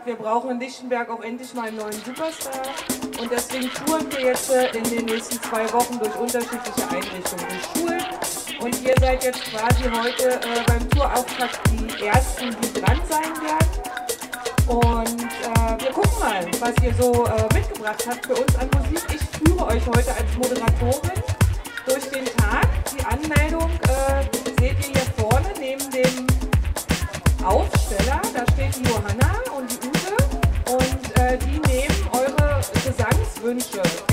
wir brauchen in Lichtenberg auch endlich mal einen neuen Superstar. Und deswegen touren wir jetzt in den nächsten 2 Wochen durch unterschiedliche Einrichtungen, durch Schulen. Und ihr seid jetzt quasi heute beim Tourauftakt die Ersten, die dran sein werden. Und wir gucken mal, was ihr so mitgebracht habt für uns an Musik. Ich führe euch heute als Moderatorin durch den Tag. Die Anmeldung seht ihr hier vorne neben dem Aufsteller. Da steht die Johanna und die Ute und die nehmen eure Gesangswünsche